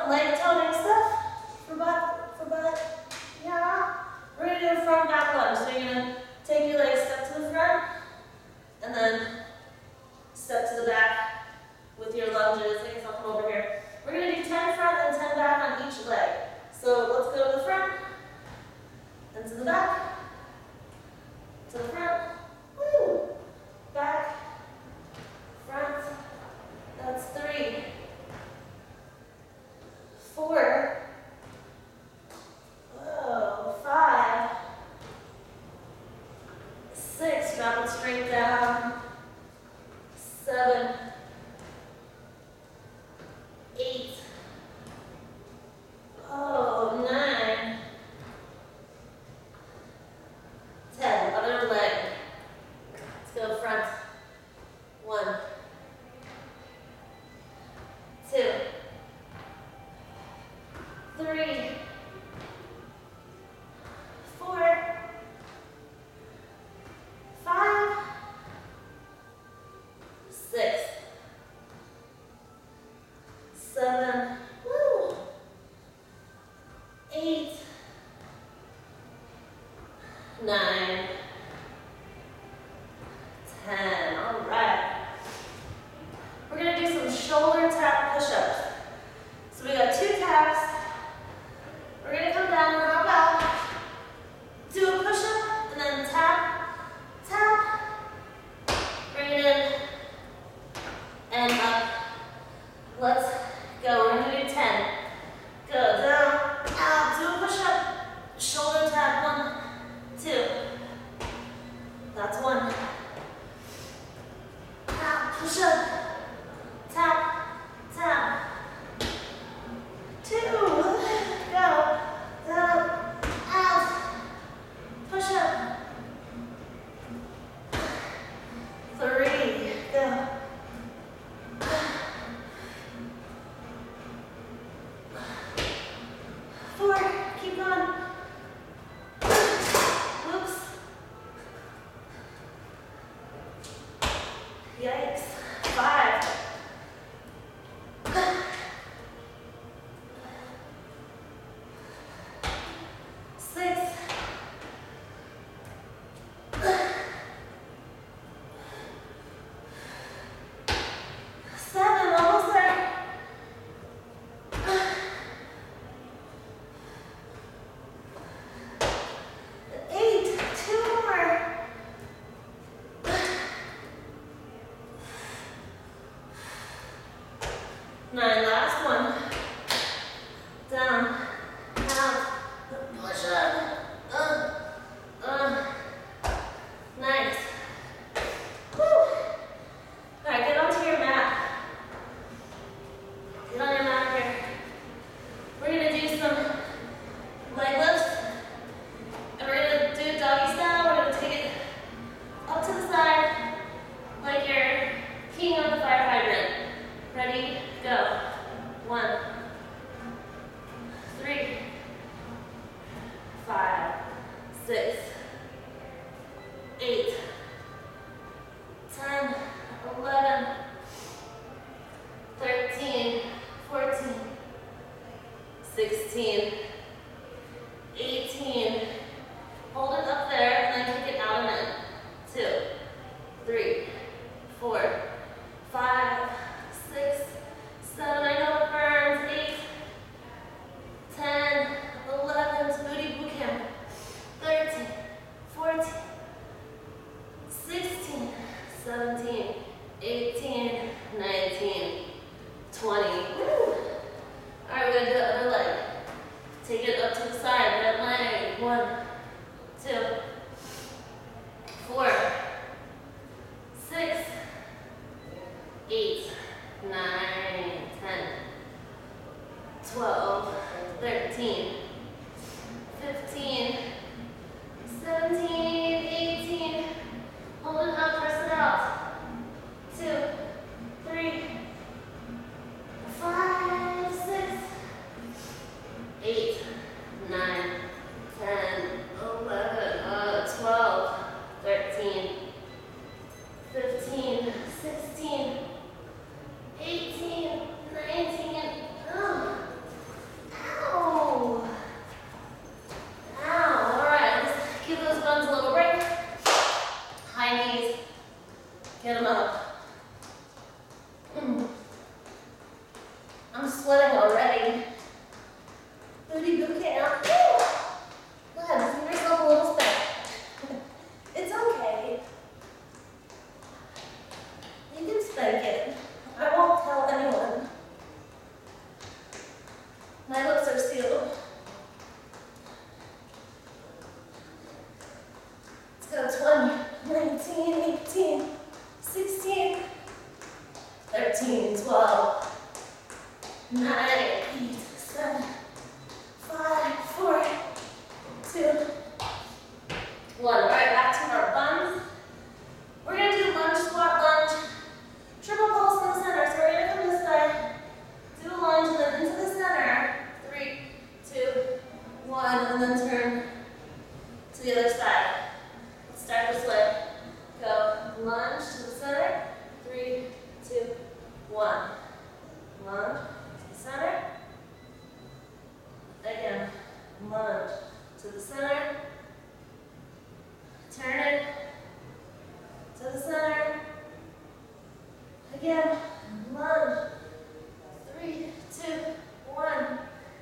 some leg toning stuff for butt. Yeah. We're gonna do a front back lunge. So you're gonna take your legs step to the front and then step to the back with your lunges. I guess I'll come over here. We're gonna do 10 front and 10 back on each leg. So let's go to the front and to the back, to the front, woo, back, front. That's 3, 4, whoa, 5, 6, drop it straight down, 7, 8, oh, 9, 10, other leg. Let's go front. 1, 2, 3, 4, 5, 6, 7, woo, 8, 9, 10. All right. We're going to do some shoulder tap push-ups. So we got 2 taps. We're going to come down and hop out, do a push-up, and then tap, tap, bring it in, and up. Let's go. We're going to do 10. Go down, out, do a push-up, shoulder tap, 1, 2. That's 1. Tap, push up, tap, tap. 2, go, down, out, push up. 3, go. 4, keep going. Whoops. Yikes. 5. 6. 7, almost there. 8, 2 more. 9, last one. Down, out, push up. Nice. Woo. All right, get onto your mat. Get on your mat here. We're gonna do some leg lifts, and we're gonna do doggy style. We're gonna take it up to the side, like you're peeing on the fire hydrant. Ready? Go. 1, 3, 5, 6, 8, 10, 11, 13, 14, 16, 18. Hold it up there and then kick it out and in. 2, 3, 4, 5, 6, 7. I know it burns. 8, 10, 11. It's booty boot camp. 13, 14, 16, 17, 18, 19, 20. Woo. All right, we're gonna do the other leg. Take it up to the side. That leg. 1, 2, 4, 6, 8, 9, 10, 12, 13, 15, 17, 18. Hold it up, press it out. 2, 3, 5, 6, 8, 9, 10, 11, 12, 13, 15, 16, 18, 19, I'm sweating already. Booty boot camp. Woo! Go ahead, give yourself a little spank. It's okay. You can spank it. I won't tell anyone. My lips are sealed. Let's go 20, 19, 18, 16, 13, 12, 9, 8, 7, 5, 4, 2, 1. All right, back to our buns. We're going to do lunge, squat, lunge, triple pulse in the center. So we're going to come this way, do a lunge, and then into the center. 3, 2, 1, and then turn to the other side. Let's start this way. Go lunge to the center. 3, 2, 1. Lunge to the center. Again, lunge to the center. Turn it to the center. Again, lunge. 3, 2, 1.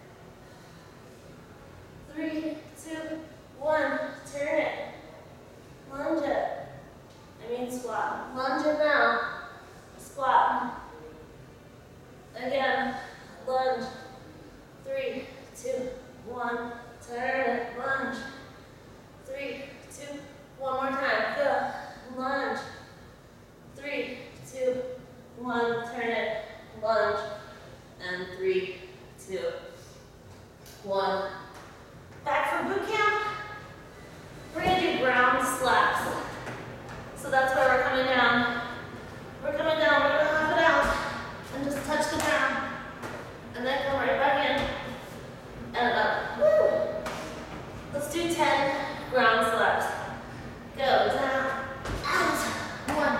3, 2, 1. Turn it. Lunge it. Squat. Lunge it now. Squat. Again, lunge. 3, 2, 1. Turn it. Lunge. 3, 2, one more time. Go. Lunge. 3, 2, 1. Turn it. Lunge. And 3, 2, 1. Back for boot camp. We're going to do ground slaps. So that's why we're coming down. We're coming down. We're going to hop it out and just touch the ground. And then come right back in and up. Woo! Let's do 10 ground slaps. Go down, out. 1.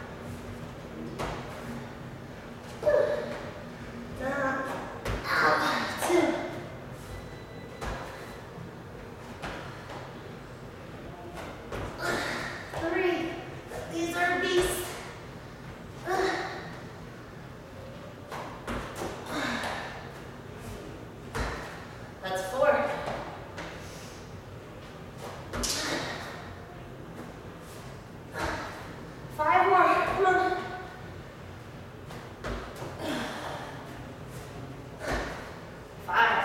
Woo. Down, out. 2. 3. These are beasts. That's 4. 5 more. Come on. 5.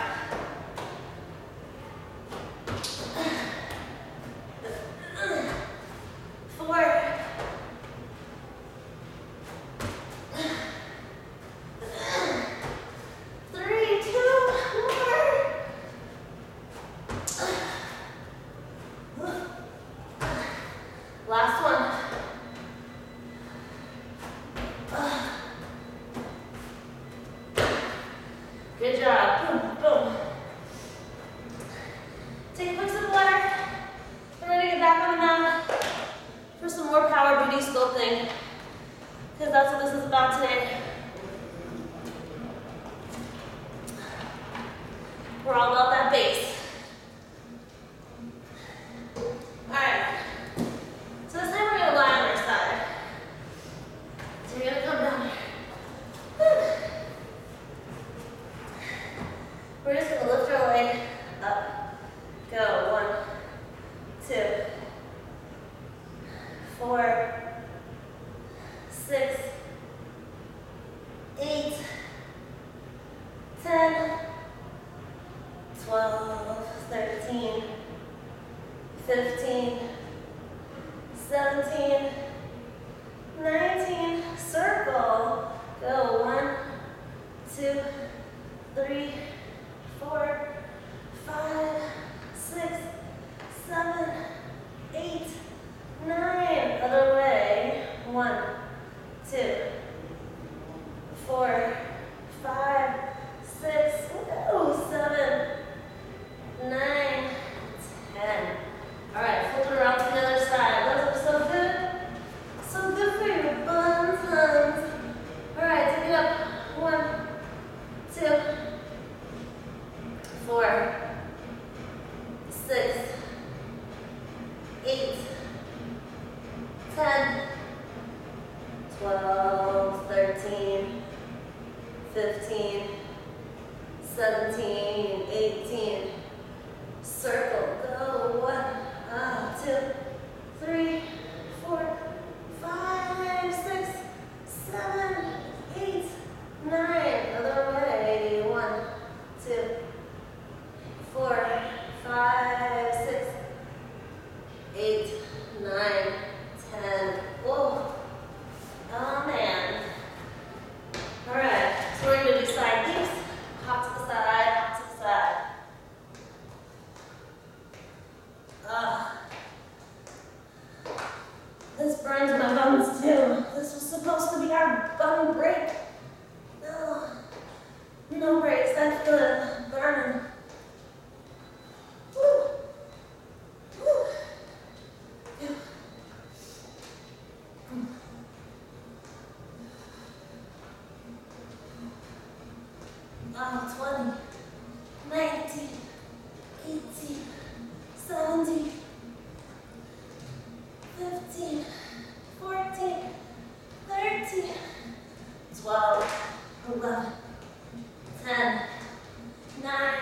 4. 3, 2 more. Last one. Good job. Boom, boom. Take a quick sip of water. We're ready to get back on the mat for some more power booty sculpting, because that's what this is about today. We're all about that base. All right. So this time we're going to lie on our side. So you're going to come down here. We're just going to lift our leg up. Go. 1, 2, 4, 6, 8, 10, 12, 13, 15, 17, 19, circle. Go. 1, 2, 3, 4, 5, 6, 7, 8, 9. Other way. 1, 2, 4, 5, 6, 7, 9, 10. All right, flip it around to the other side. Those are so good. So good for your buns, huns. All right, take it up. 1, 2, 4, 6, 8, 10, 12, 13, 15, 16, 17, 18. Circle, go, 1, 2, 3, 4, 5, 6, 7, 8, 9. Other way, 1, 2, 4, 5, 6, 8, 9, 10. Whoa. Oh man. Alright, so we're going to do side leaps. Hop to the side, hop to the side. This burns my bones too. This was supposed to be our bone break. No, no breaks, that's good. Burning. Woo. Woo. Yeah. 20, 19, 18, 17, 15, 14, 13, 12, 11, 10, 9,